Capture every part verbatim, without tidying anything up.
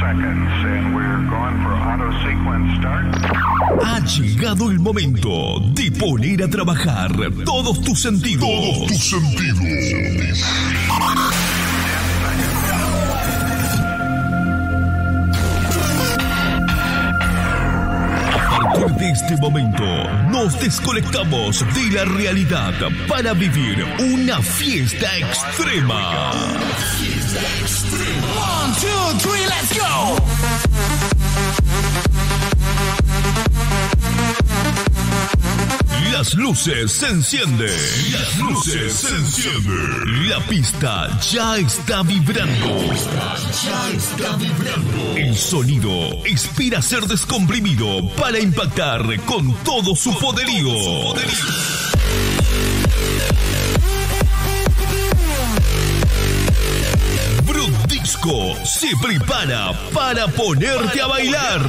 Ha llegado el momento de poner a trabajar todos tus sentidos. Todos tus sentidos. A partir de este momento, nos desconectamos de la realidad para vivir una fiesta extrema. Fiesta extrema. One, two, three, let's go. Las luces se encienden. Las luces se encienden. La pista ya está vibrando. Ya está vibrando. El sonido espera ser descomprimido para impactar con todo su poderío. Brut Disco se prepara para ponerte a bailar.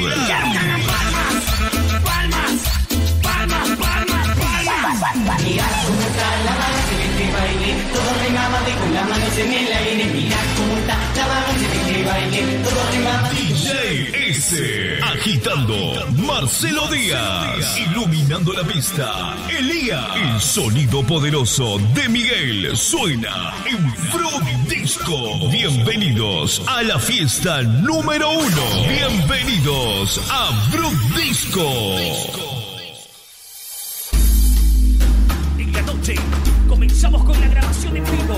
Mira cómo está la mano, se ve que baile, todo remamate con las manos en el aire. Mira cómo está la mano, se ve que baile, todo remamate. D J S agitando, Marcelo Díaz iluminando la pista, Elías. El sonido poderoso de Miguel suena en Brut Disco. Bienvenidos a la fiesta número uno. Bienvenidos a Brut Disco. Comenzamos con la grabación en vivo.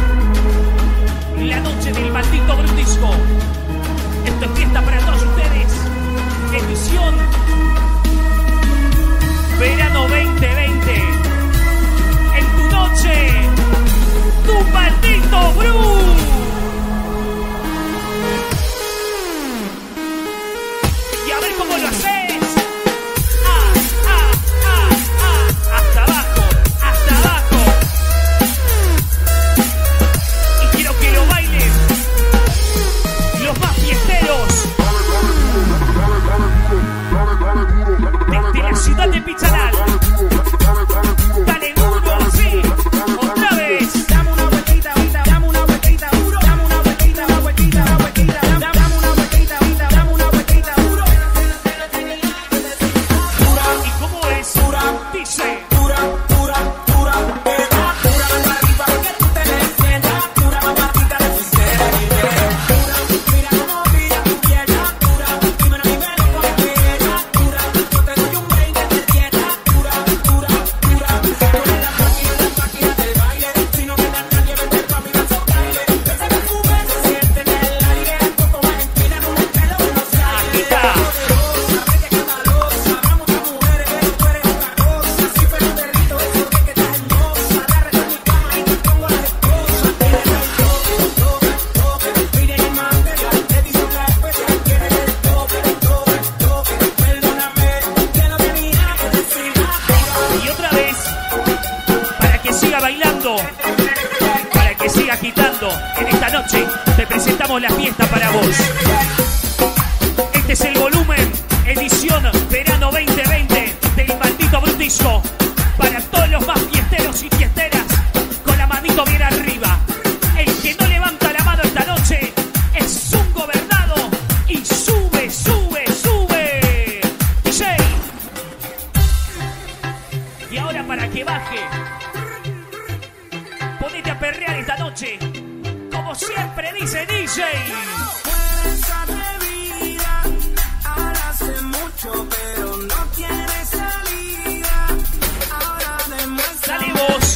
La noche del maldito Brut Disco. Esto es fiesta para todos ustedes. Edición Verano veinte veinte. En tu noche, tu maldito Brut. Y a ver cómo lo haces. Ciudad de Picharal. Dale duro así. Otra vez. Dame una vueltita, dame una vueltita, duro. Dame una vueltita, una vueltita, una vueltita. Dame una vueltita, dame una vueltita, duro. ¿Y cómo es? Dura, dice. Dura, dura, dura, dura. Dura la arriba que tú te le sientas. Dura la patita de tu ser. Dura, mira cómo brilla tu pierna. Dura, dime a nivel con pena. Dura, yo te doy un para que siga agitando. En esta noche te presentamos la fiesta para vos. Este es el volumen, edición Verano veinte veinte del maldito Brut Disco. Para todos los más fiesteros y fiesteras, con la manito bien arriba. El que no levanta la mano esta noche es un gobernado. Y sube, sube, sube D J. Y ahora para que baje, ponete a perrear esta noche, como siempre dice D J. Esa bebida, ahora hace mucho, pero no tiene salida. Ahora demuestra. Dale vos.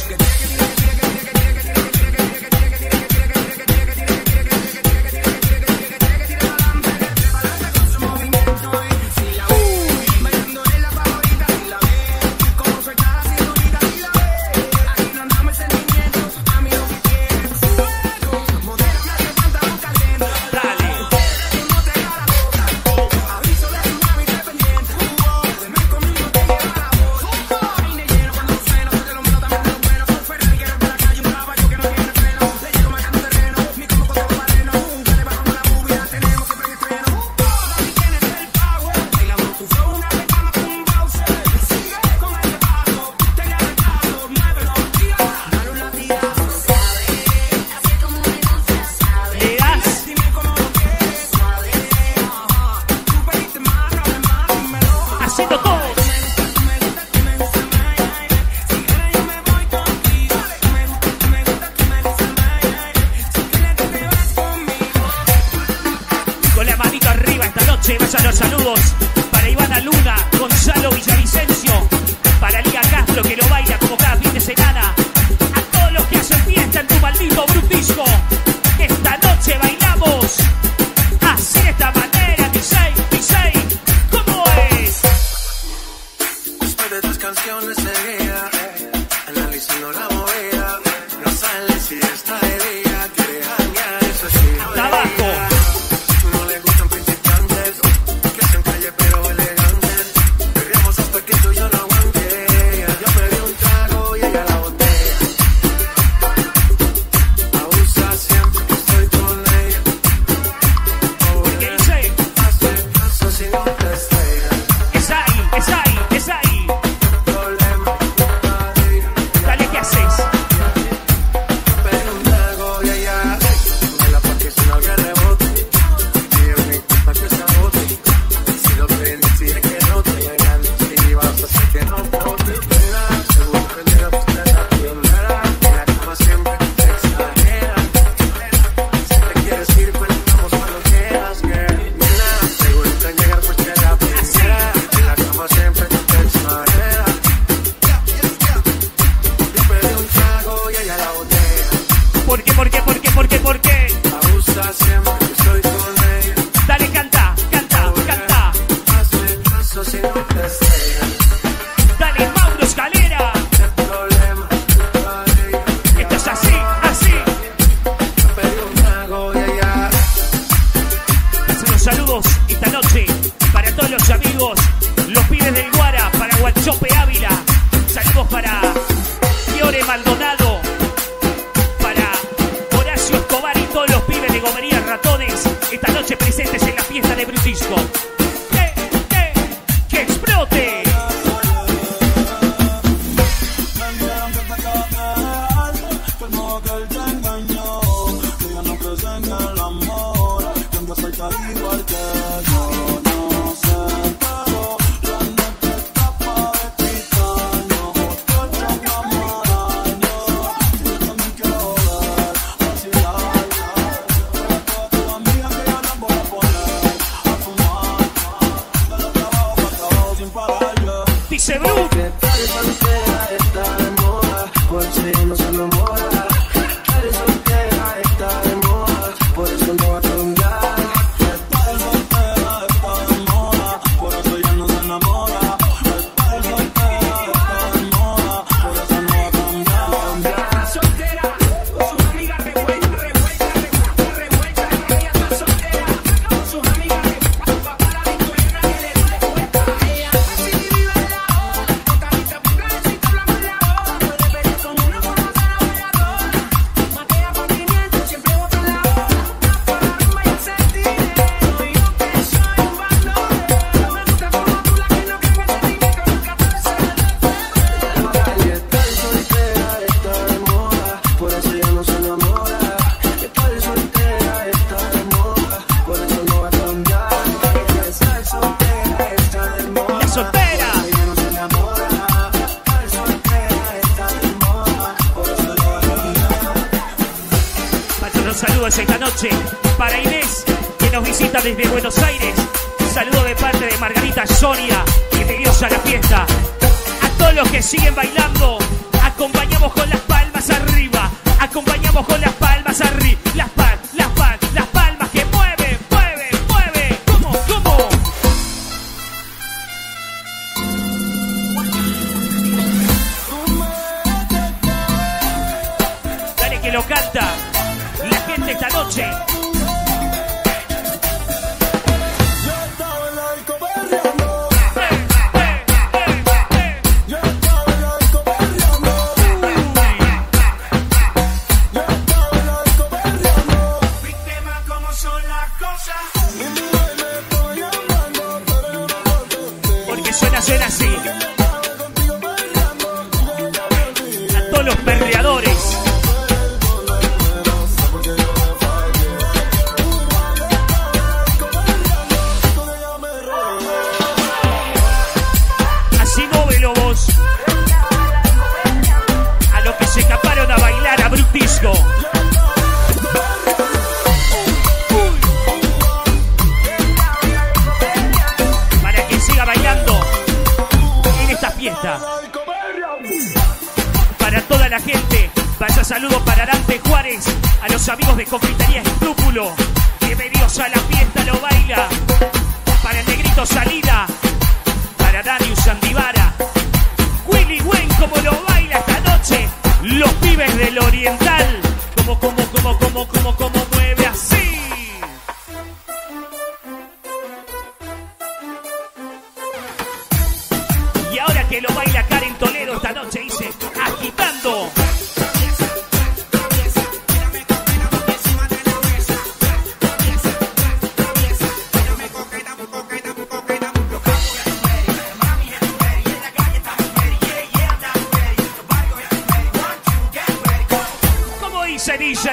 ¿Por qué, por qué, por qué, por qué, por qué? Abusa siempre que estoy con ella. Dale, canta, canta, canta. Hazme caso si no te estrellas. Dale, Mauro Escalera. El problema es ella. Esto es así, así. Pedí una Goya ya. Hacemos saludos esta noche para todos los amigos, los pibes del Guara, para Guachope Ávila. Saludos para Fiore Maldonado, para Horacio Escobar y todos los pibes de Gomería Ratones. Esta noche presentes en la fiesta de Brutisco. ¡Que, que, que explote! Dice Brut. Esta noche para Inés, que nos visita desde Buenos Aires. Saludo de parte de Margarita Soria, bienvenidos a la fiesta. A todos los que siguen bailando, acompañamos con las palmas arriba, acompañamos con las palmas arriba, las palmas, las palmas, las palmas que mueven, mueven, mueven. ¿Cómo? ¿Cómo? Dale que lo canta la gente esta noche. Porque suena, suena así. A todos los perreadores. A los que se escaparon a bailar a Brutisco. Para que siga bailando en esta fiesta. Para toda la gente, vaya saludo para Arante Juárez, a los amigos de Confitería Escrúpulo. Bienvenidos a la fiesta, lo baila. Para el Negrito Salida, para Darius Andivara, Willy Wayne, como lo baila esta noche. Los pibes del Oriental, como, como, como, como, como, como mueve así. Y ahora que lo baila Karen Toledo esta noche, dice, agitando. D J.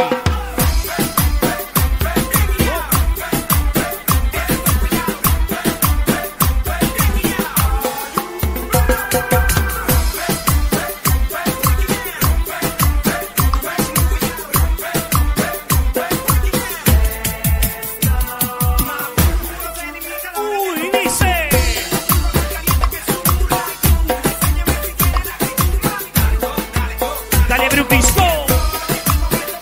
Uy, dice. Dale, Brutisco.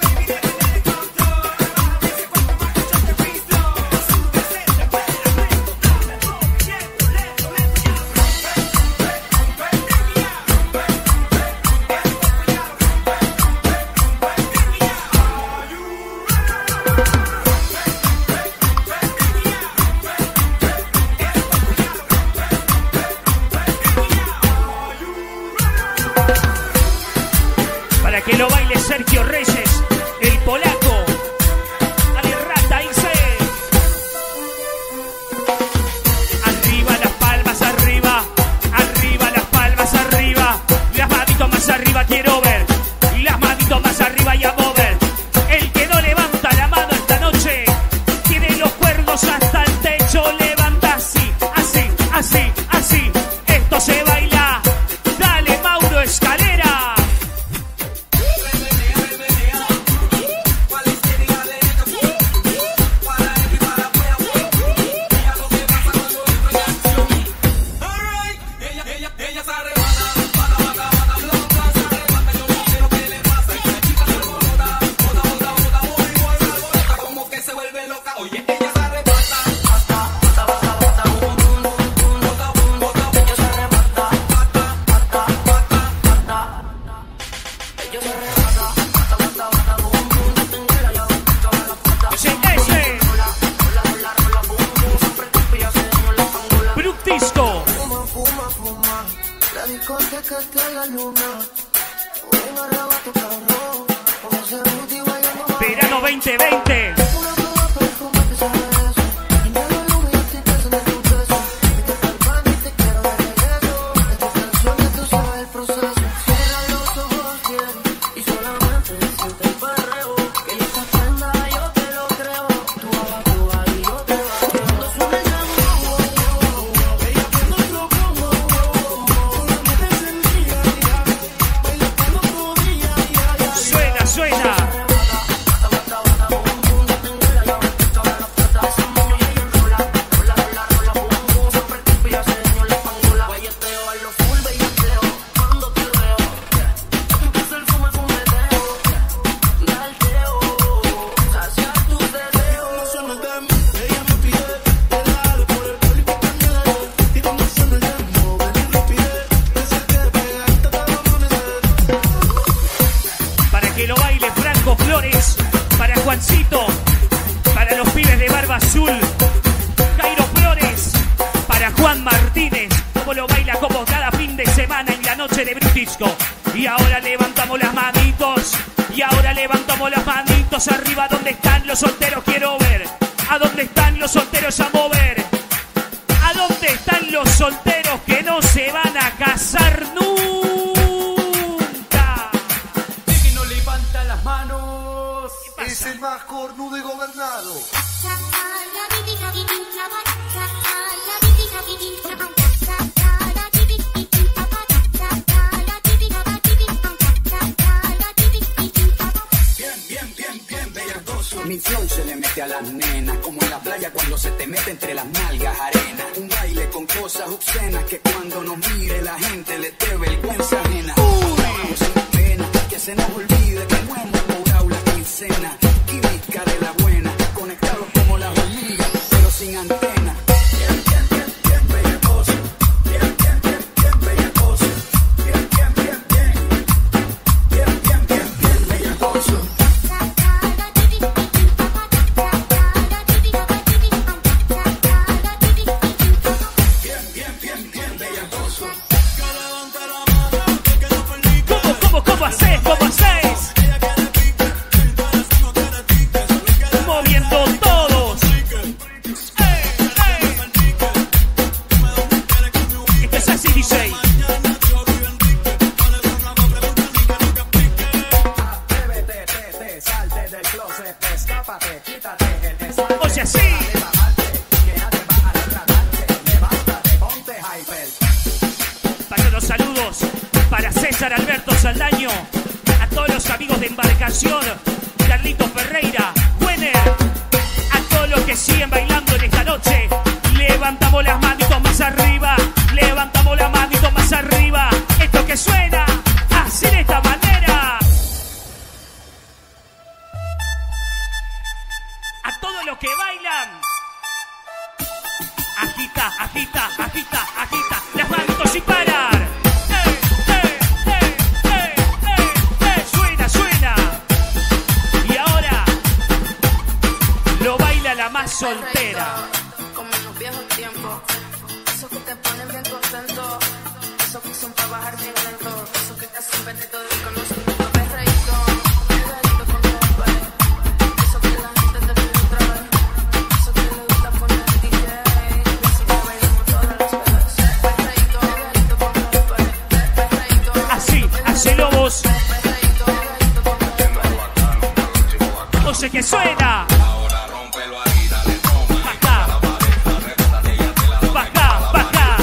Para que lo baile Sergio Reyes, el polaco. Dale rata, dice. Arriba las palmas, arriba. Arriba las palmas, arriba. Las manitos más arriba quiero ver. Las manitos más arriba y a mover. El que no levanta la mano esta noche tiene los cuernos hasta el techo. Levanta así, así, así, así. Esto se baila. Dale, Mauro Escalera. Verano veinte veinte. Suena, suena. Que lo baile Franco Flores, para Juancito, para los pibes de Barba Azul, Jairo Flores, para Juan Martínez, como lo baila como cada fin de semana en la noche de Brutisco. Y ahora levantamos las manitos, y ahora levantamos las manitos arriba. ¿Dónde están los solteros? Quiero ver. ¿A dónde están los solteros a mover? ¿A dónde están los solteros que no se van a casar nunca? Es el más cornudo y gobernado. Bien, bien, bien, bien, bellacoso. Mi flow se le mete a las nenas, como en la playa cuando se te mete entre las nalgas arena. Un baile con cosas obscenas que cuando nos mire la gente le dé vergüenza ajena. Vamos sin pena, que se nos olvide que no hemos cobrado la quincena. Química de la buena, conectados como las hormigas, pero sin antena. Bien, bien, bien, bien, bellacoso. Bien, bien, bien, bien, bellacoso. Bien, bien, bien, bien. Bien, bien, bien, bien, bellacoso. Bien, bien, bien, bien, bellacoso. ¿Cómo, cómo, cómo hacés? ¿Cómo hacés? Moviendo todos. ¡Ey, ey! Esto es así, D J. Atrévete, te, te, salte del closet, escápate, quítate el desastre. O sea, sí. Que nadie va a retratarte. Levántate, ponte hyper. Para los saludos para César Alberto Saldaño, a todos los amigos de Embarcación, Carlito Ferreira, Wenner, a todos los que siguen bailando en esta noche. Levantamos las manitos más arriba, levantamos las manitos más arriba. Esto que suena así de esta manera. A todos los que bailan, agita, agita, agita, agita las manitos sin parar. ¡Ey, ey, ey, ey, ey, ey! Suena, suena. Y ahora lo baila la más soltera. Como en los viejos tiempos, esos que te ponen bien contento, esos que son para bajar bien lento, esos que te hacen ver todo y conocen tu perreíto. Marcelo vos. Oye que suena. Baja. Baja, baja.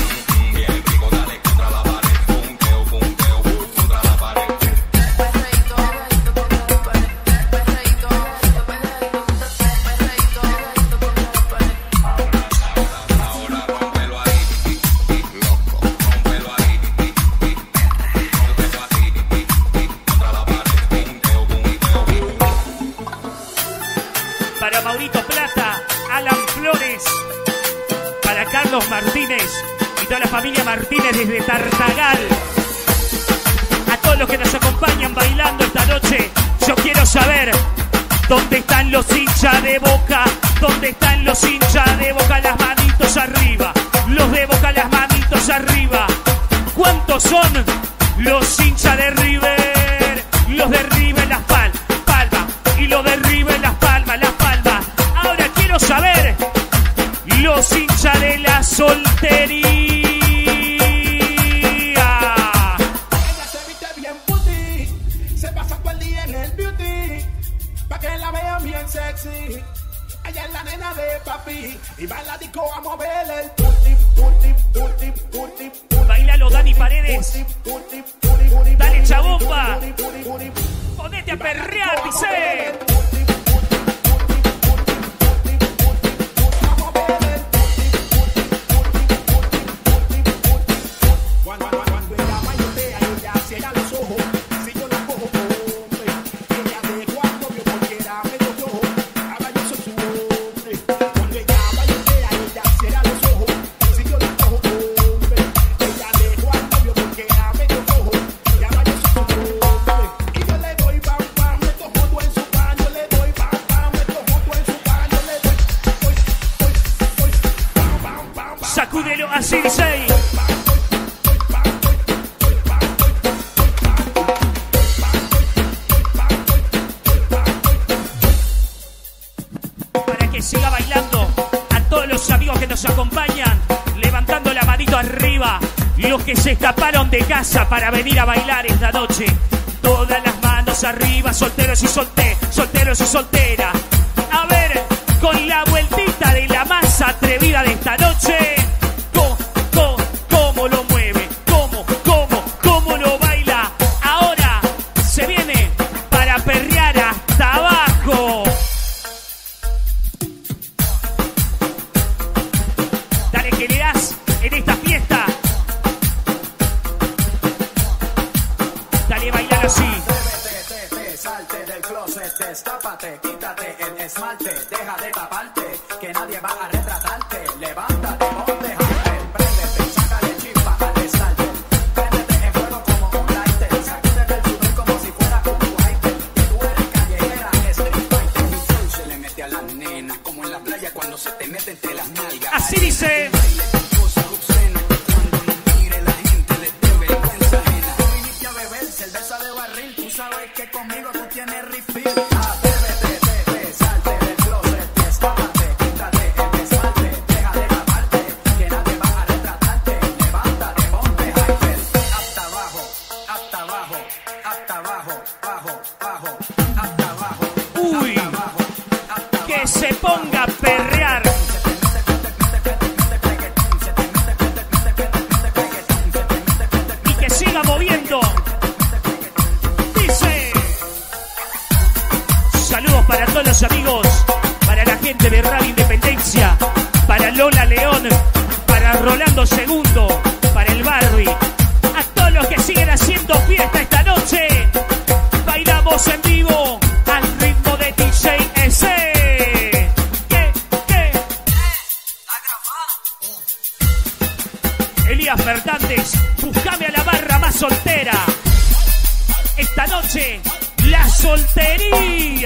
Para Maurito Plata, Alan Flores, para Carlos Martínez y toda la familia Martínez desde Tartagal. A todos los que nos acompañan bailando esta noche, yo quiero saber dónde están los hinchas de Boca, dónde están los hinchas de Boca, las manitos arriba, los de Boca, las manitos arriba. ¿Cuántos son los hinchas de River? Los de River, las palmas, palma, y los de River, las palmas, las palmas. Ahora quiero saber los hinchas de la soltería. Ella se viste bien puti, se pasa todo el día en el beauty, pa' que la vean bien sexy. Ella es la nena de papi y va a la disco a mover el puti, puti, puti, puti, puti. Bailalo, Dani Paredes. Puti, puti, puti, Dale, chabomba. puti, puti, puti, puti. Ponete a perrear, dice. Sacúdelo así, dice. Para que siga bailando, a todos los amigos que nos acompañan, levantando la manito arriba, los que se escaparon de casa para venir a bailar esta noche. Todas las manos arriba, solteros y solteras, solteros y solteras. A ver, con la vueltita de la más atrevida de esta noche. ¿Cómo, cómo, cómo lo mueve? ¿Cómo, cómo, cómo lo baila? Ahora se viene para perrear hasta abajo. Dale que le das en esta fiesta. Dale, bailar así. Salte del closet, destápate, quítate el esmalte, deja de taparte, que nadie va a retratarte. Levántate, ponte hyper, préndete, sácale chispa al estarte. Préndete en fuego como un lighter, sacúdete el sudor como si fuera un wiper. Que tú eres callejera, street fighter. Mi flow se le mete a las nenas, como en la playa cuando se te mete entre las nalgas. Así dice. Cosas obscenas, que cuando nos mire la gente le dé vergüenza ajena. Tú viniste a beber cerveza de barril, tú sabes que conmigo tú tienes refill. Atrévete, te, te, salte del closet, destápate, quítate el esmalte, deja de taparte, que nadie va a retratarte. Levántate, ponte hyper, hasta abajo, hasta abajo, hasta abajo, bajo, bajo, hasta abajo. Uy, hasta abajo, hasta abajo. que se ponga a perrear. Y que siga moviendo. Dice. Saludos para todos los amigos, para la gente de Radio Independencia, para Lola León, para Rolando Segundo, para el Barbie, a todos los que siguen haciendo fiesta esta noche. Bailamos en vivo al ritmo de D J S. ¿Qué? ¿Qué? Elías Fernández, buscame a la barra más soltera. Esta noche, la soltería.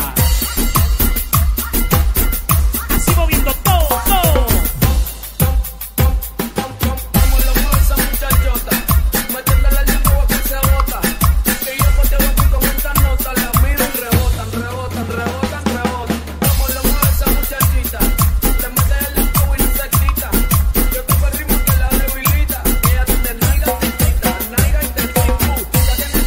Así moviendo todo, todo. Como lo mueve esa muchachota, metiéndole la lengua que se bota. Y yo pues te voy aquí con esta nota, la miro y rebotan, rebotan, rebotan, rebotan. Como lo mueve esa muchachita, le mete el lengua y no se quita. Yo toco el ritmo que la debilita, ella tiene nalga tentita, nalga y tentita.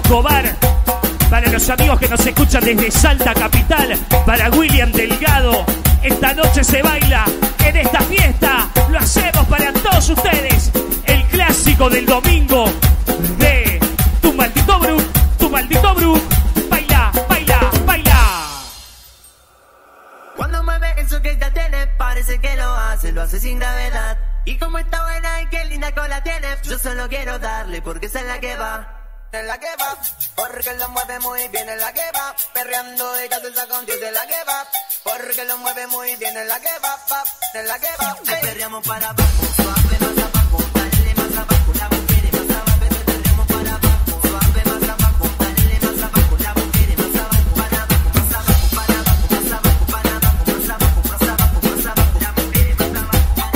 Escobar, para los amigos que nos escuchan desde Salta Capital, para William Delgado. Esta noche se baila en esta fiesta, lo hacemos para todos ustedes. El clásico del domingo de Tu Maldito Brook, Tu Maldito Brook. Baila, baila, baila. Cuando mueve eso que ya tiene, parece que lo hace, lo hace sin gravedad. Y como está buena y qué linda cola tiene, yo solo quiero darle porque esa es la que va. Es la que va, porque lo mueve muy bien, es la que va. Perreando ella se saca un diez, es la que va. Porque lo mueve muy bien, es la que va, pa, es la que va. Hey. Perreamos para abajo, suave más abajo, dale más abajo, la mujer más abajo. Perreamos para abajo, suave más abajo, dale más abajo, la mujer más abajo, para abajo, más abajo, para abajo, más abajo, para abajo, más abajo, más abajo, más abajo, la mujer más abajo,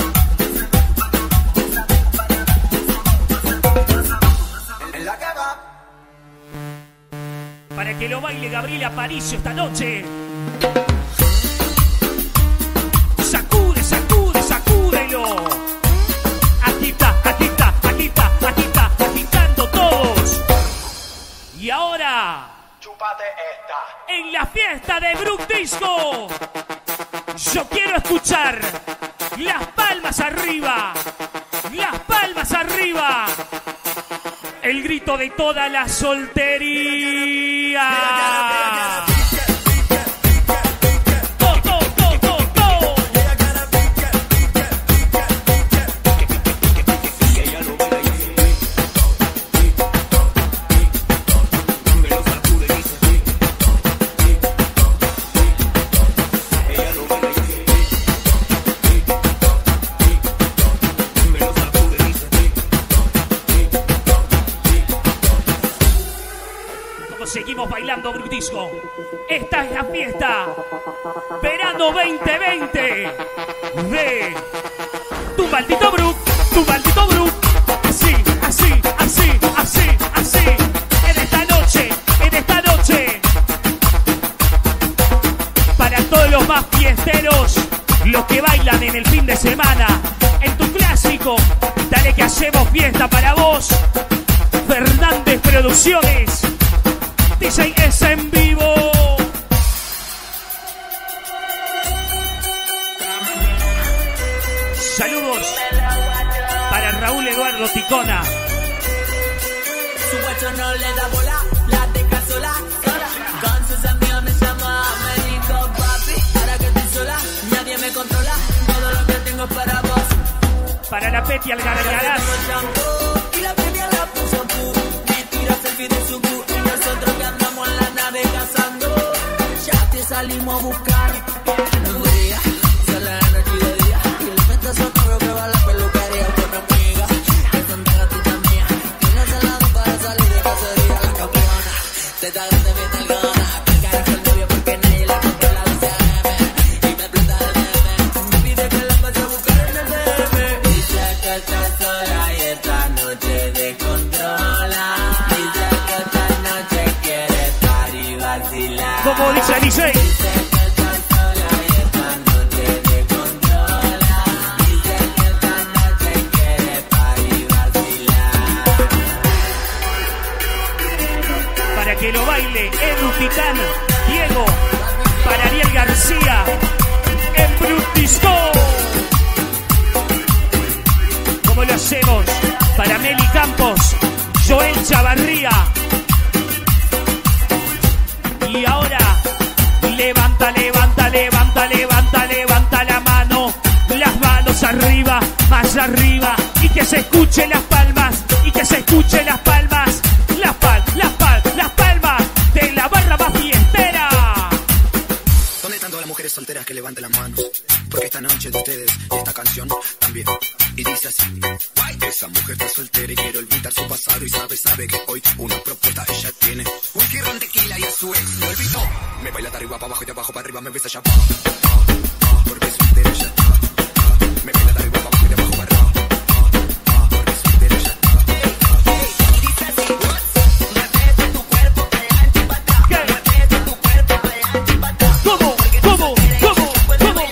es la que va. Para que lo baile Gabriel Aparicio esta noche. Sacude, sacude, sacúdelo. Agita, agita, agita, agita, agitando todos. Y ahora, Chúpate esta. en la fiesta de Brook Disco, yo quiero escuchar las palmas arriba, las palmas arriba. El grito de toda la soltería. Go, go, go, go, go. Seguimos bailando Brook Disco. Esta es la fiesta verano veinte veinte de Tu Maldito Brook, Tu Maldito Brook. Así, así, así, así, así. En esta noche, en esta noche. Para todos los más fiesteros, los que bailan en el fin de semana, en tu clásico, dale que hacemos fiesta para vos. Fernández Producciones. D J S en vivo. Saludos para Raúl Eduardo Ticona. Su guacho no le da bola, la deja sola, sola. Con sus amigos me llama, me dijo papi, ahora que estoy sola, nadie me controla, todo lo que tengo es para vos. Para la Peti Algargaraz. Y la Peti la puso pu, me tira selfie de su cu. Nosotros que andamos en la nave cazando, ya te salimos a buscar. No día, sola la noche y de día. Y el petazo negro que va a la peluquería con amiga. Que son de gatita mía, que no se la dan para salir de cacería. La campeona, te está grande bien delgada. Picar con el novio porque nadie le compró la doce A M. Y me explota el D M, me pide que la pase a buscar en el D M. Dice que está sola y esta noche descontrola. Como dice el D J. Para que lo baile Edu Titán, Diego, para Ariel García, en Brook Disco. Como lo hacemos para Meli Campos, Joel Chavarría. Y ahora, levanta, levanta, levanta, levanta, levanta la mano. Las manos arriba, más arriba. Y que se escuchen las palmas, y que se escuchen las palmas. Las palmas, las palmas, las palmas de la barra más fiestera. ¿Dónde están todas las mujeres solteras que levanten las manos? Porque esta noche de ustedes, esta canción también. Y dice así: esa mujer está soltera y quiere olvidar su pasado. Y sabe, sabe que hoy una propuesta ella tiene. Un ron tequila y a su ex lo olvidó. Me baila de arriba para abajo y de abajo para arriba me besa ya. Porque es soltera ella. Me baila de arriba para abajo y de abajo para arriba. Porque es soltera ella. Y dice así: muévete tu cuerpo para adelante y para atrás. Muévete tu cuerpo para adelante y para atrás. ¿Cómo? ¿Cómo? ¿Cómo? ¿Cómo?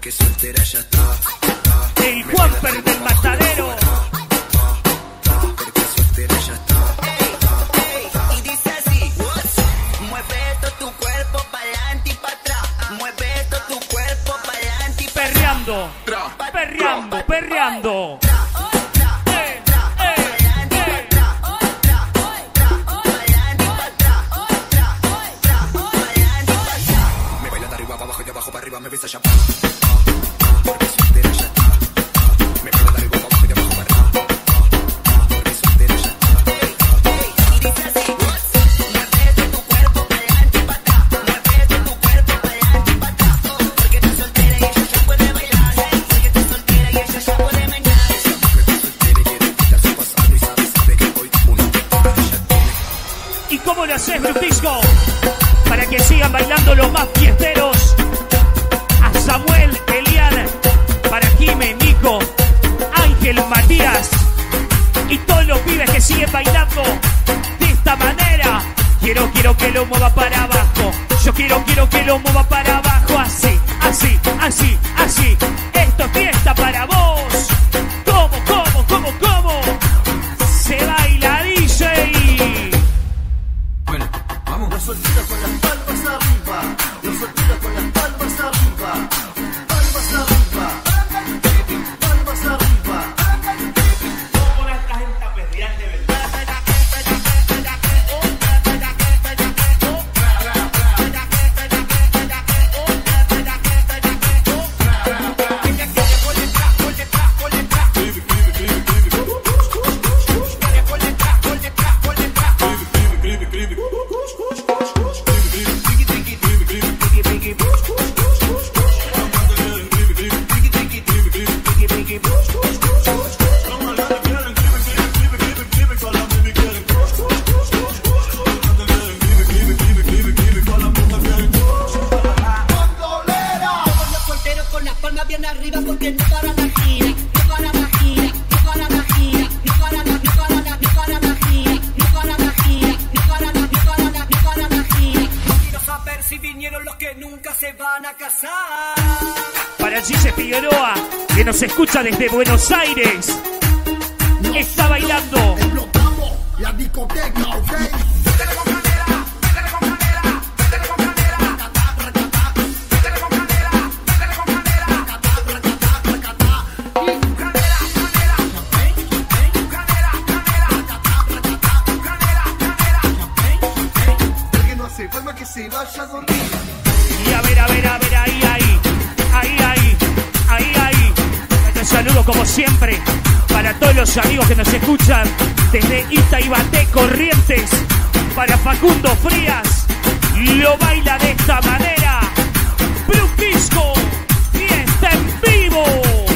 porque soltera ya está. El Juanper del Matadero. Porque soltera ya está. Y dice así, mueve todo tu cuerpo pa'lante y pa' atrás. Mueve todo tu cuerpo pa'lante y pa' atrás. Perreando, perreando, perreando. Me baila de arriba para abajo y de abajo para arriba, me besa ya pa. Porque soltera ya está. Me baila de arriba para abajo y de abajo para arriba. Porque soltera ya está. Y dice así, mueve todo tu cuerpo pa'lante y pa' atrás. Mueve todo tu cuerpo pa'lante y pa' atrás. Porque estás soltera y ella ya puede bailar. Porque estás soltera y ella ya puede menear. ¿Y cómo lo haces, Brutisco? Para que sigan bailando los más fiesteros. A Samuel, Elian, para Jime, Nico, Ángel, Matías y todos los pibes que siguen bailando de esta manera. Quiero, quiero que lo mueva para abajo. Yo quiero, quiero que lo mueva para abajo. Así, así, así, así. Esto es fiesta para vos. ¿Cómo, cómo, cómo, cómo? Se baila, D J. Bueno, vamos. Los solteros con las palmas arriba. Los solteros con las palmas arriba. Palmas arriba. Palmas arriba. ¿Cómo la gente a perrear de verdad? Que nos escucha desde Buenos Aires. Está bailando. Explotamos la discoteca, ¿ok? Alguien no hace falta que se vaya a dormir. Y a ver, a ver, a ver, ahí, ahí. Ahí, ahí. Ahí, ahí. Un saludo como siempre para todos los amigos que nos escuchan desde Itaibaté, Corrientes. Para Facundo Frías, lo baila de esta manera. Brutisco, fiesta en vivo.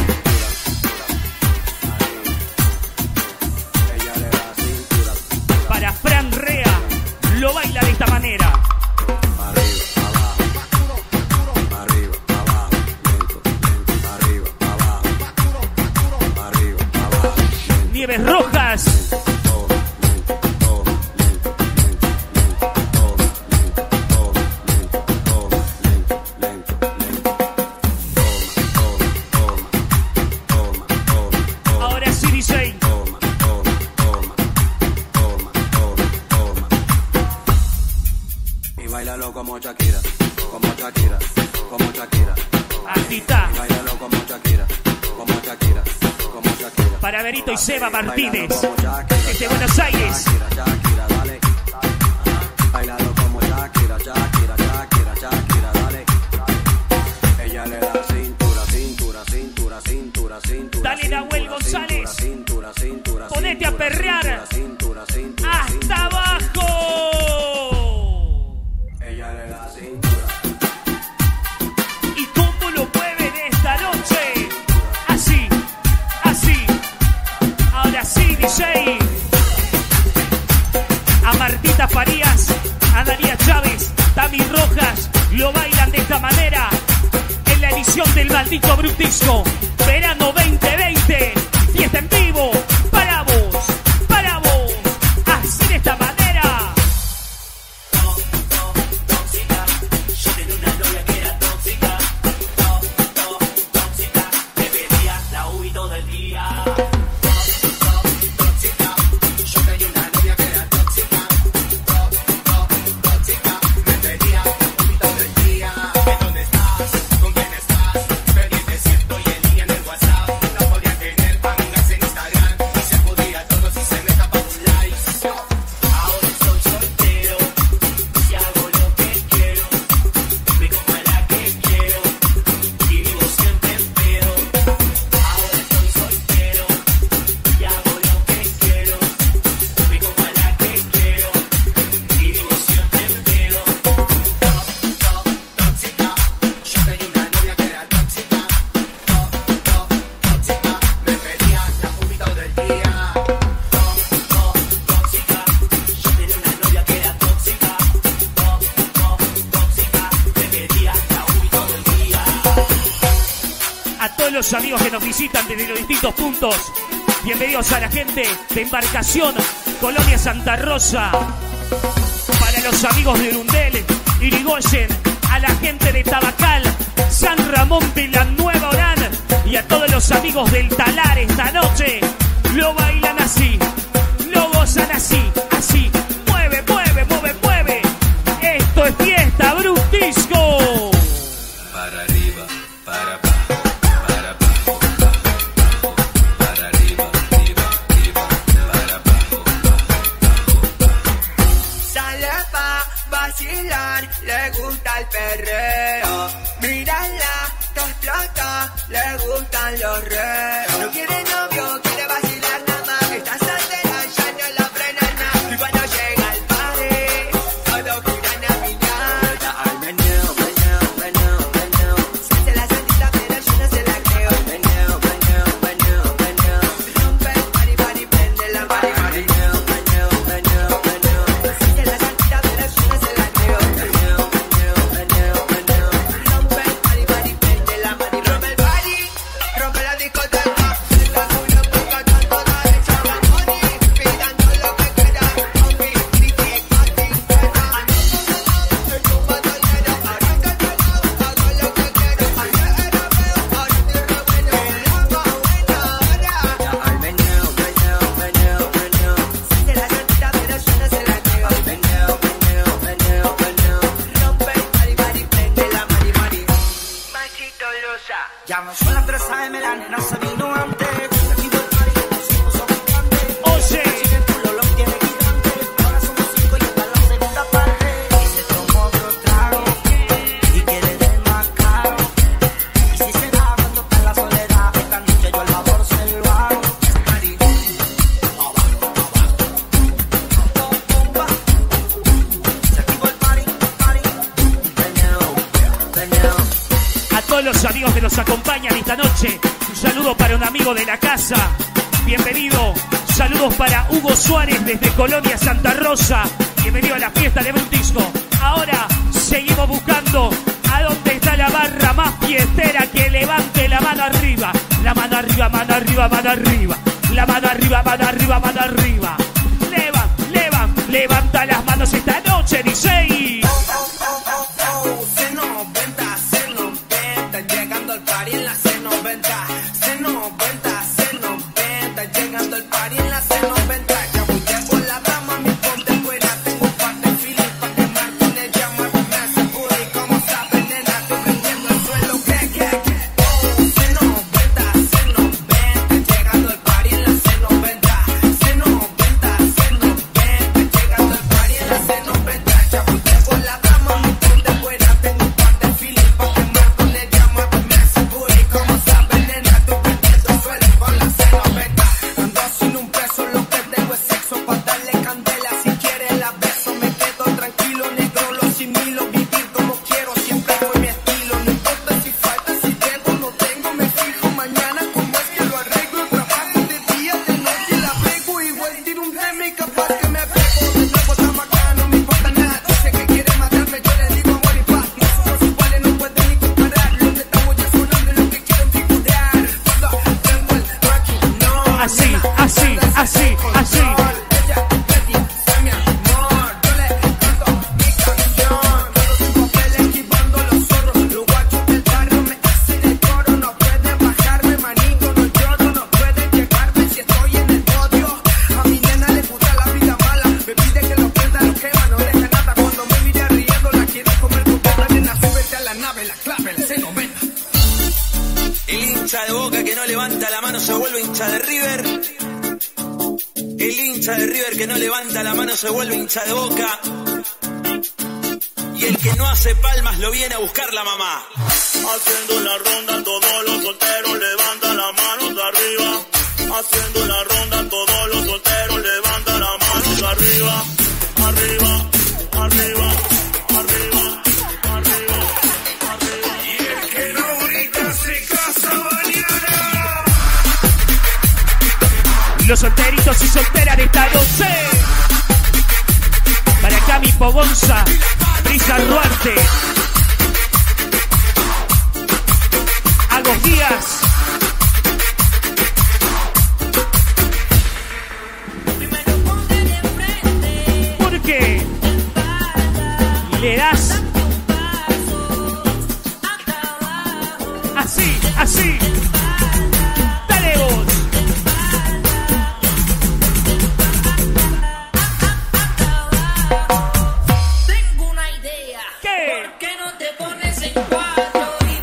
Para Fran Rea, lo baila de esta manera. Nieves Rojas. Ahora sí, D J. Y bailalo como Shakira, como Shakira, como Shakira. Agita. Y bailalo como Shakira, como Shakira. Para Berito y Seba Martínez, desde Buenos Aires. Bailalo como Shakira, Shakira, Shakira, Shakira, dale. Ella le da cintura, cintura, cintura, cintura, cintura. Dale, Nahuel González. Cintura, cintura, ponete a perrear. Cintura, cintura, hasta abajo. Ella le da cintura. ¿Y cómo lo mueven esta noche? Así, así. Ahora sí, D J. A Martita Farías, a Daría Chávez, Tami Rojas, lo bailan de esta manera en la edición del maldito Brutisco. Verano veinte veinte, fiesta en vivo, para vos, para vos, así de esta manera. los amigos que nos visitan desde los distintos puntos. Bienvenidos a la gente de Embarcación, Colonia Santa Rosa. Para los amigos de Urundel, Irigoyen, a la gente de Tabacal, San Ramón de la Nueva Orán y a todos los amigos del Talar esta noche. Lo bailan así, lo gozan así, así. Mueve, mueve, mueve, mueve. Esto es fiesta, Brutisco. Para arriba, para abajo, para abajo, abajo, para arriba, arriba, arriba, para abajo, Sale pa' vacilar, le gusta el perreo. Mírala, que explota, le gustan los reos. No quiere novio, quiere vacilar nada más. Está soltera, ya no la frena nada. Y cuando llega el party, todos giran a mirar. Al meneo, meneo, meneo, meneo. Se hace la santita, pero yo no se la creo. Meneo, meneo, meneo, meneo. Rompe el party, party, prende la party, party. Meneo, meneo, meneo, meneo. Se hace la santita, pero yo no se la creo. Meneo, meneo, meneo, meneo. Rompe el party, party, prende la party. Rompe el party, rompe la discoteca. La culo poca, tanto da de chava money. Pidan todo lo que quieran. Homie, tiki, tiki, fuera. El tumba dolero. Arranca el pelado, hago lo que quiero. Ayer era feo, ahora estoy re bueno. El agua buena ahora. Al meneo, meneo, meneo, meneo. Se hace la santita, pero yo no se la creo. Al meneo, meneo, meneo, meneo. Rompe el party, party, prende la mari, mari. Machito Loza. Ya no son las tres a eme, la nena se vino antes. Activo el party, se puso picante. Oye, El culo lo tiene gigante. Ahora somos cinco y está la segunda parte. Y se tomó otro trago y quiere del más caro. Y si se da cuando está en la soledad, esta noche yo al favor se lo hago. Party, abajo, abajo, bomba. Se activó el party, party. Meneo, meneo. a todos los amigos que nos acompañan esta noche. Un saludo para un amigo de la casa. Bienvenido. Saludos para Hugo Suárez desde Colonia Santa Rosa. Bienvenido a la fiesta de Brutisco. Ahora seguimos buscando a dónde está la barra más fiestera. Que levante la mano arriba. La mano arriba, mano arriba, mano arriba. La mano arriba, mano arriba, mano arriba. Leva, leva, levanta las manos esta noche, dice. C noventa, C noventa, llegando al party en la C noventa. C noventa, C noventa, llegando al party en la C noventa. Ya voy por la dama, mi ponte fuera. Tengo un par de filis pa' quemar con el llama. Me hace booty, como sabes, nena, estoy prendiendo el suelo. ¿Qué, qué, qué? C noventa, C noventa, llegando al party en la C noventa. C noventa, C noventa, llegando al party en la C noventa. Ya voy por la dama, mi ponte fuera. Tengo un par de filis pa' quemar con el llama. Me hace booty, como sabes, nena, estoy prendiendo el suelo con la C noventa. Ando sin un peso, lo que tengo es sexo pa' darle candela. Si quieres la beso, me quedo tranquilo, negro, lo asimilo. Vivir como quiero, siempre fue mi estilo. No importa si falta, si tengo, no tengo, me fijo mañana cómo es que lo arreglo. Trabajo de día, de noche, la pego. Igual tiro un tema y capaz que me pego. De nuevo está bacano, no me importa nada. Dice que quiere matarme, yo le digo amor y paz. No somos iguales, no pueden ni comparar. Los que estamos ya sonando es lo que quieren figurar. Cuando tengo el tracking, no. Así, así, así, así. Ella, Betty, fue mi amor. Yo le canto mi canción. Todos sin papel esquivando los zorros. Los guachos del barrio me hacen el coro. No pueden bajarme, manito, no lloro. No pueden llegarme si estoy en el podio. A mi nena le gusta la vida mala. Me pide que lo prenda, lo quema, no deja nada. Cuando me mire riendo, la quiere comer completa. Nena, súbete a la nave, la clave, la C noventa. El hincha de Boca que no levanta la mano se vuelve hincha de River. El hincha de River que no levanta la mano se vuelve hincha de Boca. Y el que no hace palmas lo viene a buscar la mamá. Haciendo la ronda, todos los solteros levantan las manos arriba. Haciendo la ronda, todos los solteros levantan las manos arriba. Arriba, arriba, arriba, arriba, arriba. Y el que no grita se casa mañana. Los solteritos y solteras de esta noche. Para Cami Pogonza, Brisa Ruarte, Agos Díaz, Así, así. Dale vos. Tengo una idea. ¿Qué? ¿Por qué no te pones en cuatro y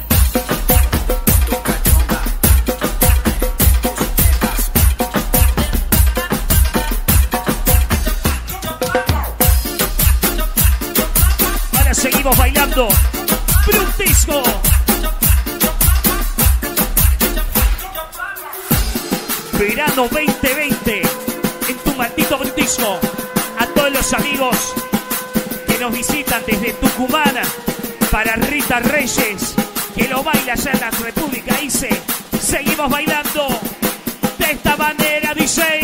Ahora seguimos bailando. Brutisco. Verano veinte veinte en tu maldito Brutisco. A todos los amigos que nos visitan desde Tucumán, para Rita Reyes, que lo baila allá en la República, dice, seguimos bailando de esta manera, dice.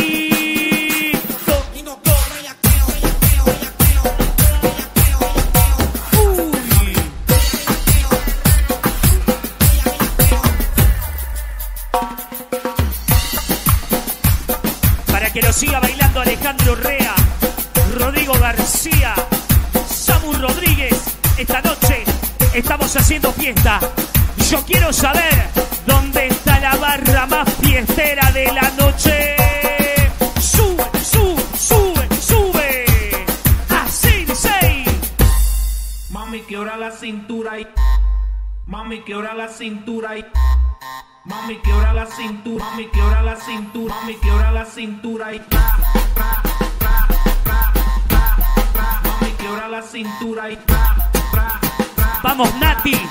Para que lo siga bailando Alejandro Rea, Rodrigo García, Samu Rodríguez. Esta noche estamos haciendo fiesta. Yo quiero saber dónde está la barra más fiestera de la noche. Sube, sube, sube, sube. Así dice. Mami, quiebra la cintura y mami, quiebra la cintura y mami, quiebra la cintura, mami, quiebra la cintura, mami, quiebra la cintura y tra, tra, tra, tra, tra, tra, mami, quiebra la cintura y tra, tra, tra. Vamos, Nati.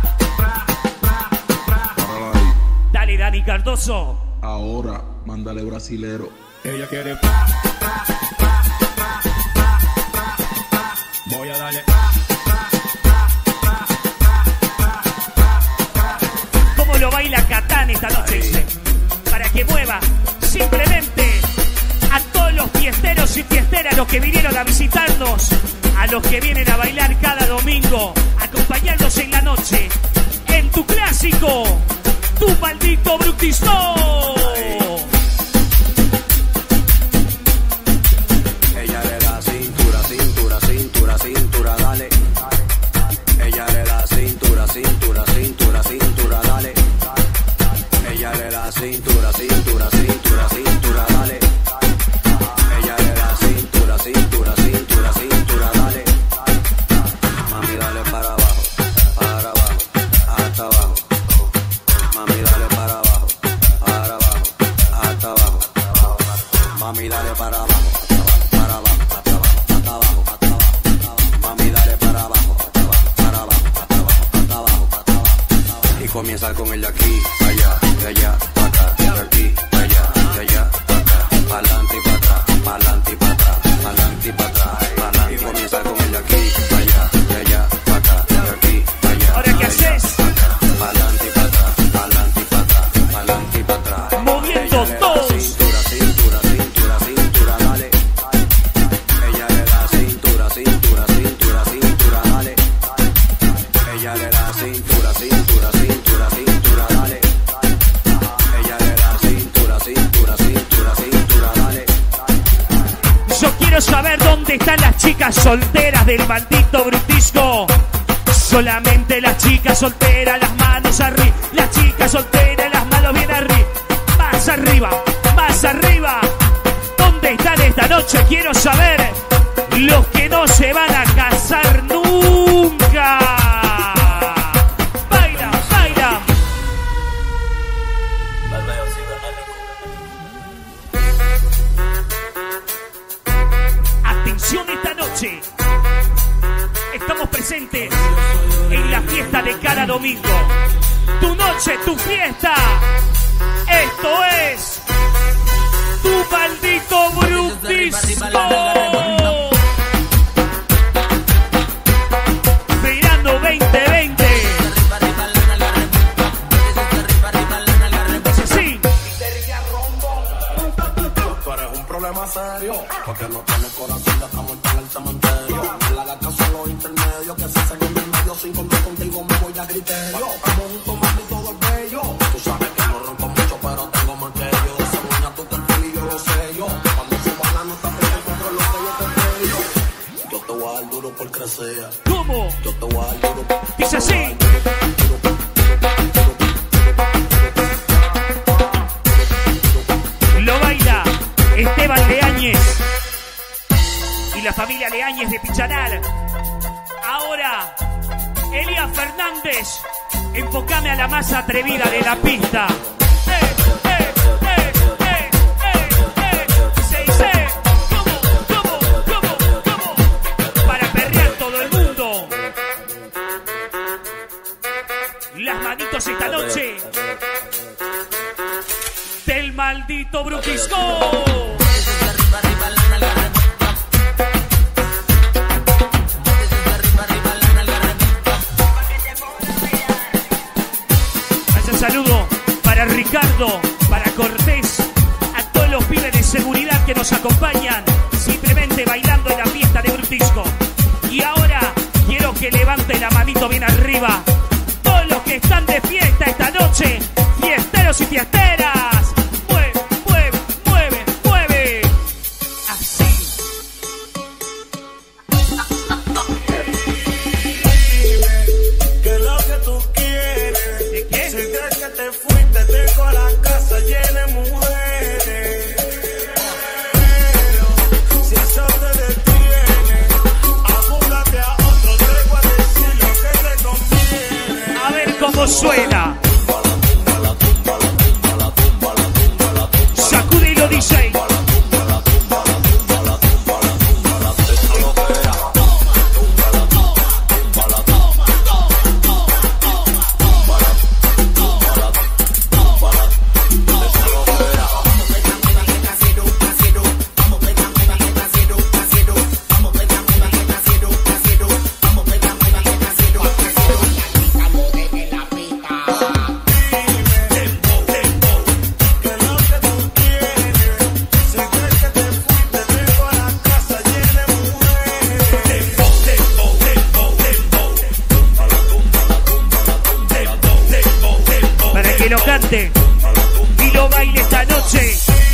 Dale, Dani Cardoso. Ahora, mándale brasilero. Ella quiere. Voy a darle. ¿Cómo lo baila Catán esta noche? Dice? Para que mueva simplemente a todos los fiesteros y fiesteras, los que vinieron a visitarnos, a los que vienen a bailar cada domingo, acompañándose en la noche, en tu clásico, tu maldito Brutisco. Ella le da cintura, cintura, cintura, cintura, dale. Ella le da cintura, cintura, cintura, cintura, dale. Ella le da cintura, cintura, cintura, cintura, dale. Ella le da cintura, cintura, cintura, cintura, dale. Mami, dale para abajo, para abajo, hasta abajo. Mami, dale para abajo, para abajo, hasta abajo. Mami, dale para abajo, para abajo, hasta abajo, hasta abajo, hasta abajo. Mami, dale para abajo, para abajo, hasta abajo, hasta abajo, hasta abajo. Y comienza con el de aquí, allá, de allá, para acá, de aquí, de allá, de allá, para acá, para adelante y para atrás, para adelante y para atrás, para adelante y para atrás, para adelante. Y comienza con el de aquí, allá, de allá, para acá, de aquí, de allá. ¿Ahora qué haces? Para adelante y para atrás, para adelante y para atrás, para adelante y para atrás. Moviendo todos. Cintura, cintura, cintura, cintura, dale. Ella le da cintura, cintura, cintura, cintura, dale. Ella le da cintura, cintura, cintura, cintura, dale. Ella le da cintura, cintura, cintura, cintura, dale. Yo quiero saber dónde están las chicas solteras del maldito Brutisco. Solamente las chicas solteras, las manos arriba. Las chicas solteras, las manos bien arriba. Más arriba, más arriba. ¿Dónde están esta noche? Quiero saber. Los que no se van a casar nunca. Baila, baila. Atención esta noche. Estamos presentes en la fiesta de cada domingo. Tu noche, tu fiesta. Esto es tu maldito Brutisco. Verano veinte veinte. Sí. Tú eres un problema serio, porque no tienes corazón, dejamos en el cementerio. No le hagas caso a los intermedios, que si se en el medio, sin contar contigo me voy a criterio. Estamos juntos, mami, todo es bello. Tú sabes que no rompo mucho, pero tengo más que yo. Esa moña tú te y yo lo sé yo. Cuando suba la nota, te encuentro lo que yo te creo. Yo te voy a dar duro por crecer. ¿Cómo? Yo te voy a dar duro. Dice así. familia Leáñez de Pichanal. Ahora, Elías Fernández, enfocame a la más atrevida de la pista. ¡Eh, eh, eh, eh, eh, eh! Se dice, ¿cómo, cómo, cómo, cómo? Para perrear todo el mundo. Las manitos esta noche del maldito Brutisco. Un saludo para Ricardo, para Cortés, a todos los pibes de seguridad que nos acompañan, simplemente bailando en la fiesta de Brutisco. Y ahora quiero que levante la manito bien arriba todos los que están de fiesta esta noche, fiesteros y fiesteras. Mueve, mueve, mueve, mueve. Así. ¿Qué es lo que tú quieres? ¿De qué? Si crees que te fuiste, tengo la casa llena de mujeres. Pero si eso te detiene, apúrate a otro, te voy a decir lo que te conviene. A ver cómo suena. Sacude y lo dice. Que lo cante y lo baile esta noche.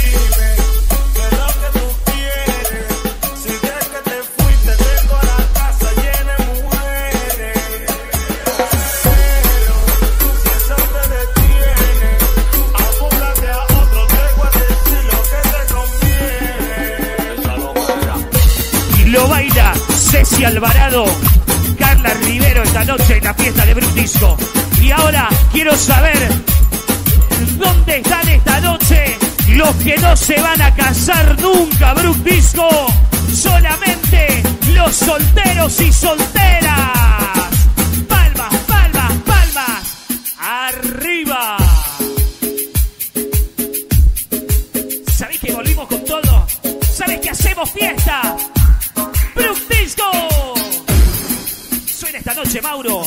Lo baila Ceci Alvarado, Carla Rivero esta noche en la fiesta de Brutisco. Y ahora quiero saber dónde están esta noche los que no se van a casar nunca, Brutisco. Solamente los solteros y solteras. Palmas, palmas, palmas. Arriba. ¿Sabés que volvimos con todo? ¿Sabés que hacemos fiesta? Brutisco. Suena esta noche, Mauro.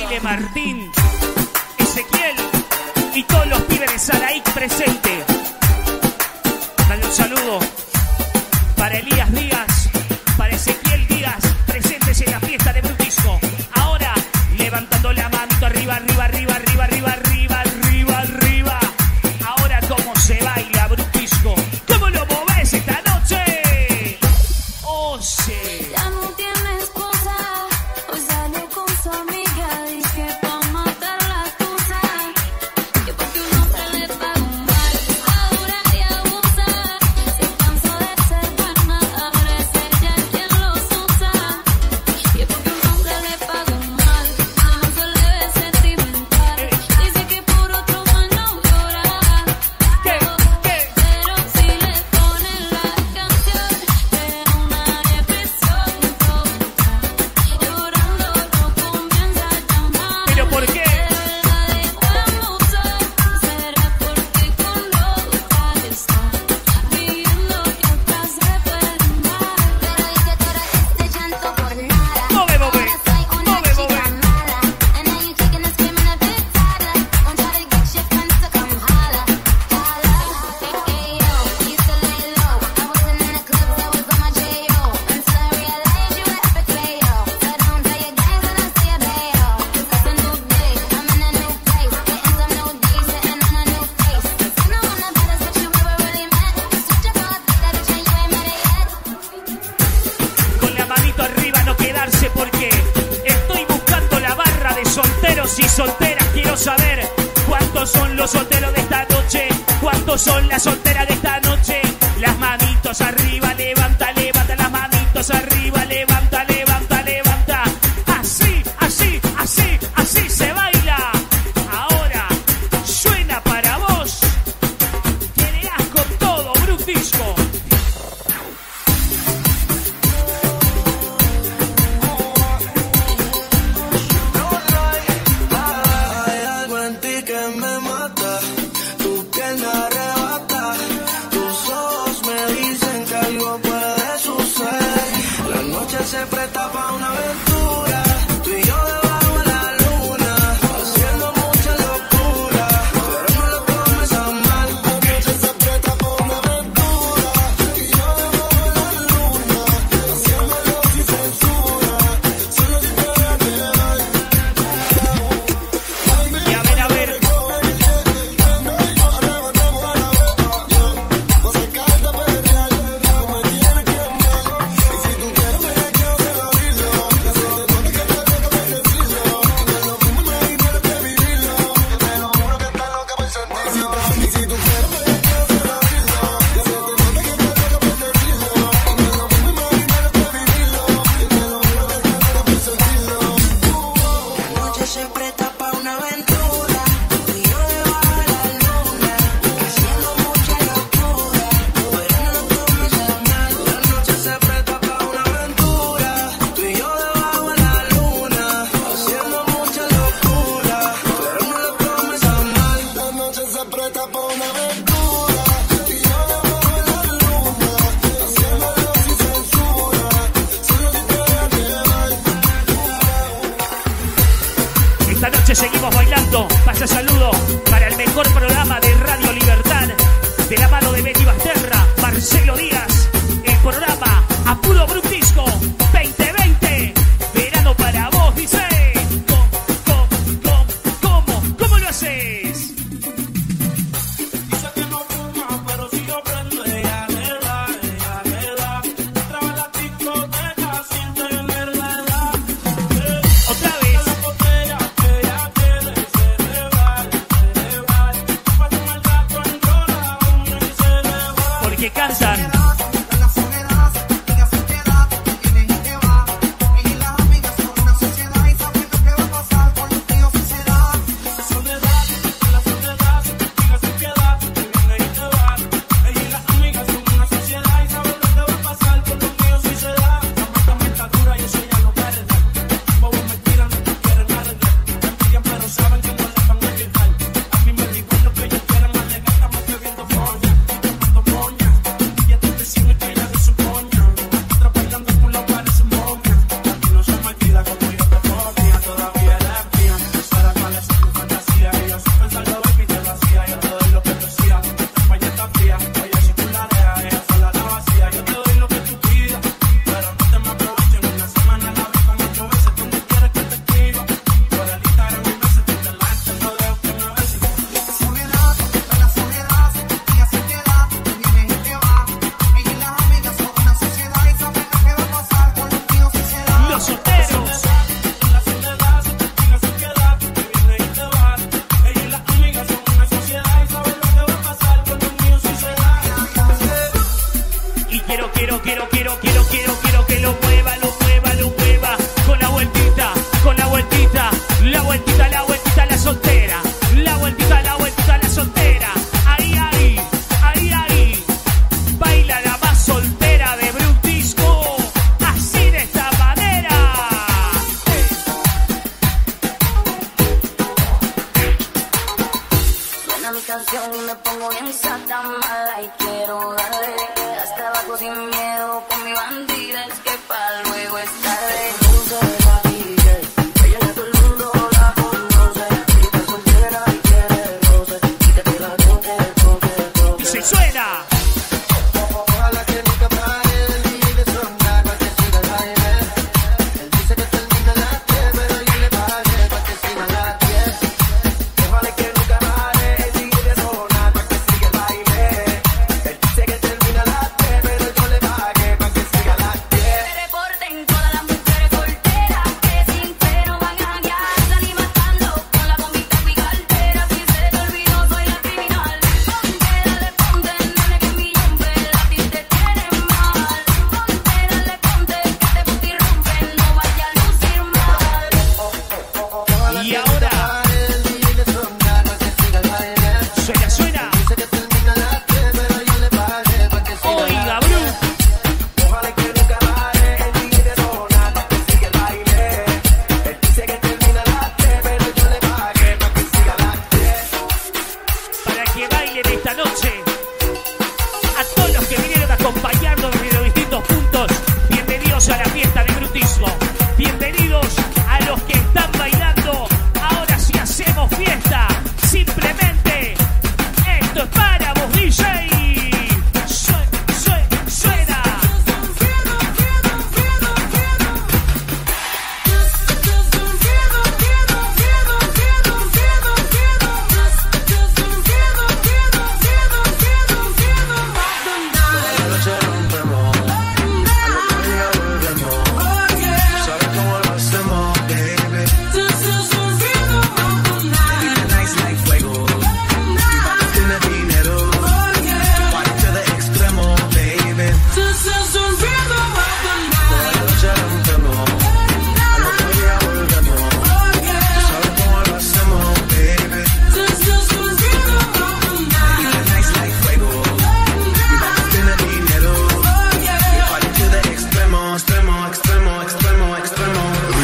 L. Martín, Ezequiel y todos los pibes de Saraí presente. Dale un saludo para Elías Díaz, para Ezequiel Díaz, presentes en la fiesta de Brutisco. Ahora, levantando la manito arriba, arriba, arriba, arriba, arriba, arriba, arriba, arriba. Ahora, ¿cómo se baila Brutisco? ¿Cómo lo movés esta noche? Oh, sí. Ya no tiene esposa, hoy salió con su amiga, dice pa' matar la excusa, que porque un hombre le paga un mal, ahora y abusa, se cansó de ser buena, ahora es ella quien los usa, que porque un hombre le paga un mal, no se le ve sentimental, dice que por otro mal no llora, pero si le ponen la canción, le da una depresión tonta, llorando no comienza a llamar. ¿Pero por qué? Será porque con loca está viendo que atrás se puede dar. Pero dice que era este llanto por nada. No me move, Ahora soy una no me chica move. mala, and now you kicking and screaming a bit harder. Don't try to get your friends to come holla, holla. Hey yo, used to lay low. I wasn't in the clubs, I was on my J O. Until I realized you were epic player. So don't tell your guys that I'm still bayo. It's a new day, I'm in a new place, getting some new D's, sitting on a new face. I know I'm the baddest, but you ever really met. Switch up all day, that bitch, and you ain't met it yet. Con la manito arriba no quedarse porque estoy buscando la barra de solteros y solteras. Quiero saber cuántos son los solteros de esta noche, cuántos son las solteras de esta noche. Las manitos arriba, levanta, levanta las manitos arriba, levanta, levanta, levanta. Así, así, así, así se baila. Ahora suena para vos. Generás con todo, Brutisco. Hay algo en ti que me mata, tu piel me arrebata, tus ojos me dicen que algo puede suceder. La noche se presta pa' una aventura, tú y yo debajo de la luna, haciendo mucha locura, pero no lo tomes a mal. La noche se presta pa' una aventura, tú y yo debajo de la luna, haciéndolo sin censura, solo si te voy a quedar. Y a ver, a ver. La noche se presta pa' una aventura, tú y yo debajo de la luna, haciendo mucha locura, pero no lo tomes a mal. La noche se presta pa' una aventura, tú y yo debajo de la luna, haciendo mucha locura, pero no lo tomes a mal. La noche se presta pa' una aventura, tú y yo debajo de la luna, haciéndolo sin censura, solo si te voy a quedar. Esta noche seguimos bailando. Pasa saludo para el mejor programa de Radio Libertad, de la mano de Betty Basterra, Marcelo Díaz. El programa A Puro Brutisco veinte veinte. Verano para vos, dice. ¿Cómo, cómo, cómo, cómo lo haces? Dice que no fuma, pero si yo prendo, ella me da, ella me da. Traba en la discoteca, siente en verdad. Otra vez. La botella que ella tiene se le va, se le va. Pásame el gato en cola, uno y se le va. Porque cansan. En la soledad, ella se queda, tiene presión y me pongo bien sata mala y quiero darle hasta abajo sin miedo con mi bandida, es que pa' luego es tarde. Puse la D J, ella ya todo el mundo la conoce, si estás soltera y quieres roce, quítate la toque, toque, toque. Y se suena. Ojalá que nunca pare el D J de sonar pa' que siga el baile. Él dice que termina a las diez, pero yo le pagué pa' que siga a las diez. Ojalá que nunca pare el D J de sonar pa' que siga el baile. Él dice que termina a las diez, pero yo le pagué pa' que siga a las diez. Que reporten todas las mujeres solteras que sin cero van a janguear, están y matando con la bombita en mi cartera. Si se te olvidó soy la criminal. Ponte, dale, ponte, nene, que mi hombre a ti te tiene mal. Ponte, dale, ponte, que te ponte y rompe, no vaya a lucir mal. Y ahora El D J de sonar pa' que siga el baile. suena, suena. Dice que termina a las diez, pero yo le pagué pa' que siga a las Oiga, diez. Bru. Ojalá que nunca pare el D J de sonar pa' que siga el baile. Él dice que termina a las diez, pero yo le pagué pa' que siga a las diez. Para que bailen esta noche. A todos los que vinieron a acompañarnos desde los distintos puntos, bienvenidos a la fiesta de Brutismo. Bienvenidos a los que están bailando. Ahora sí hacemos fiesta. Simplemente esto es para vos, D J. Sue- sue- Suena. La noche rompemos, al otro día volvemos. ¿Sabes cómo lo hacemos, baby? Nice like fuego, mi papá tiene dinero. Party to the extremo, baby. La noche rompemos, al otro día volvemos. ¿Sabes cómo lo hacemos, baby? Nice like fuego, mi papá tiene dinero. Party to the extremo, extremo, extremo, extremo, extremo.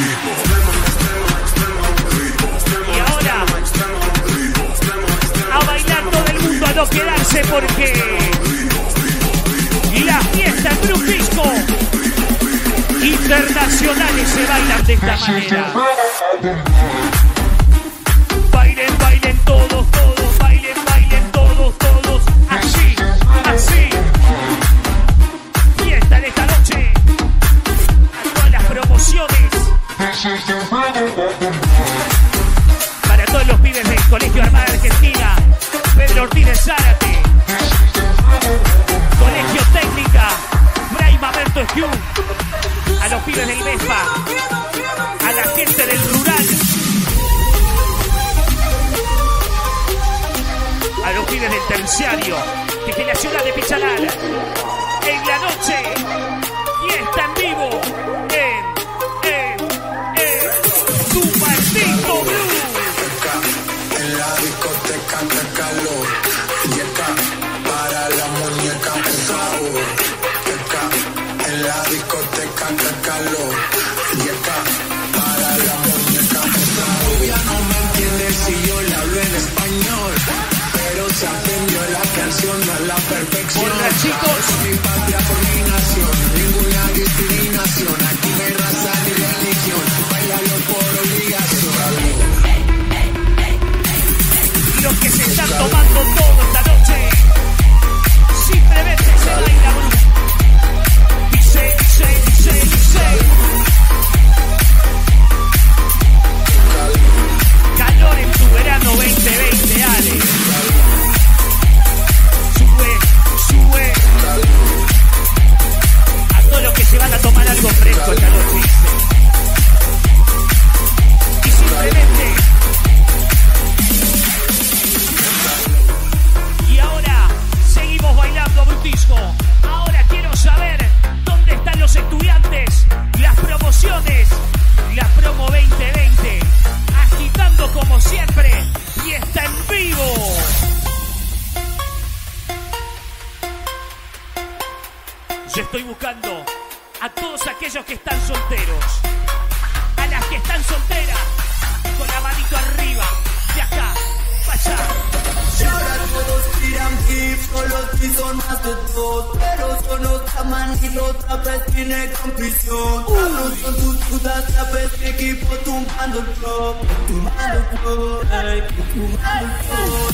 Y ahora a bailar todo el mundo, a no quedarse porque la fiesta en Brutisco internacionales se bailan de esta manera. Bailen, bailen todos, todos, bailen, bailen todos, todos, así, así. Fiesta de esta noche, a todas las promociones, para todos los pibes del Colegio Armada Argentina, Pedro Ortiz de Zárate, Colegio Técnica, Bray Mamerto Esquiú, a los pibes del Vespa, a la gente del Rural, a los pibes del Terciario, desde la ciudad de Pichalar, en la noche, fiesta en vivo, en, en, en, tu maldito blues. En la discoteca te calor, y acá para la muñeca un sabor. Acá en la discoteca te calor, y acá para la muñeca un sabor. Ella no me entiende si yo le hablo en español, pero se aprendió la canción a la perfección. Hola, chicos. Mi patria por mi nación, ninguna discriminación, aquí no hay raza ni religión, bailalo por obligación. Los que se están tomando todo esta noche, simplemente se baila blues. Dice, dice, dice, dice. Calor en tu verano veinte veinte, Ale. Sube, sube. A todos los que se van a tomar algo fresco esta noche, dice. Y simplemente. Y ahora seguimos bailando Brutisco. Ahora quiero saber dónde están los estudiantes, las promociones, la promo veinte veinte, agitando como siempre y está en vivo. Yo estoy buscando a todos aquellos que están solteros, a las que están solteras, con la manito arriba, de acá, para allá. de todo, pero son otra manito, otra vez tiene con prisión. Carlos con tus putas, otra vez mi equipo tumbando el club, tumbando el club, ey, tumbando el club,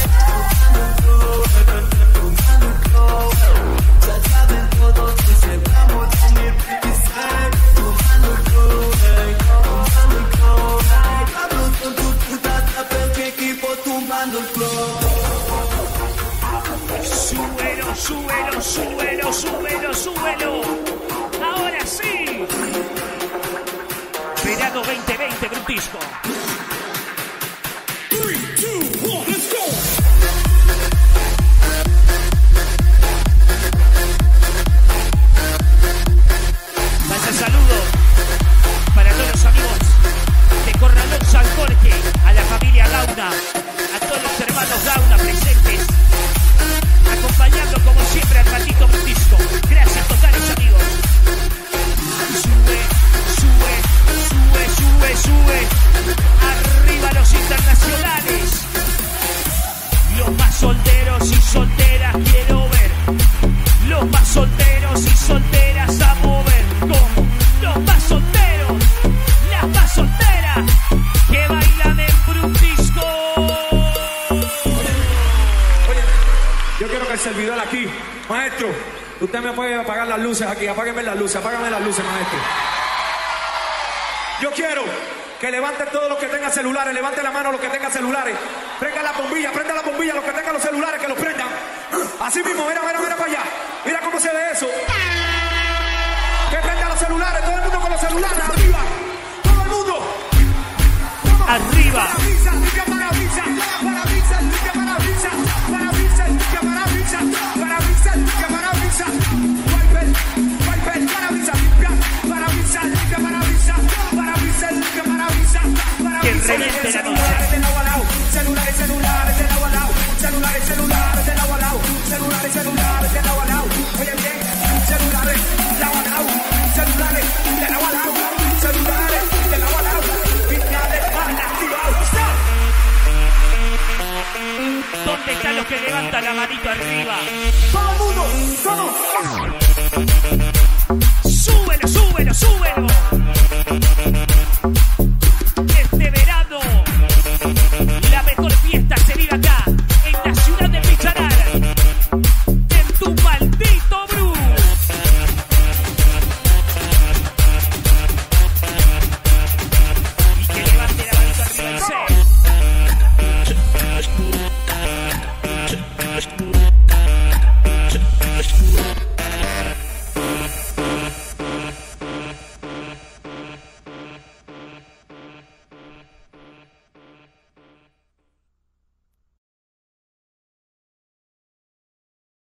tumbando el club. Ya saben todos que celebramos dos mil veintiséis, tumbando el club, ey, tumbando el club, ey. Carlos con tus putas, otra vez mi equipo tumbando el club. Súbelo, súbelo, súbelo, súbelo, súbelo. Ahora sí. Verano veinte veinte, Brutisco. three, two, one, let's go. Vaya saludo para todos los amigos de Corralón San Jorge, a la familia Gauna, a todos los hermanos Gauna presentes, acompañando como siempre al Ratito Brutisco. Gracias totales, amigos. Sube, sube, sube, sube, sube. Arriba los internacionales. Los más solteros y solteras quiero ver. Los más solteros y solteras a mover. Como los más solteros, las más solteras que bailan en Brutisco. Yo quiero que el servidor aquí, maestro, usted me puede apagar las luces aquí, apágueme las luces, apágame las luces, maestro. Yo quiero que levanten todos los que tengan celulares, levanten la mano los que tengan celulares, prendan la bombilla, prendan la bombilla, los que tengan los celulares, que los prendan. Así mismo, mira, mira, mira para allá, mira cómo se ve eso. Que prendan los celulares, todo el mundo con los celulares, arriba, todo el mundo. Arriba. Limpia parabrisas, parabrisas, limpia parabrisas, parabrisas, limpia parabrisas, parabrisas, limpia parabrisas, wiper, wiper, parabrisas, limpia parabrisas, limpia parabrisas, parabrisas, limpia parabrisas, Que reviente la noche. celulares, celulares, de lado a lado, celulares, celulares, de lado a lado, celulares, celulares, de lado a lado, oye bien, celulares, de lado a lado, celulares, de lado a lado, celulares, de lado a lado, finales, van activados. ¿Dónde están los que levantan la manito arriba? Todo el mundo, todo. Súbelo, súbelo, súbelo.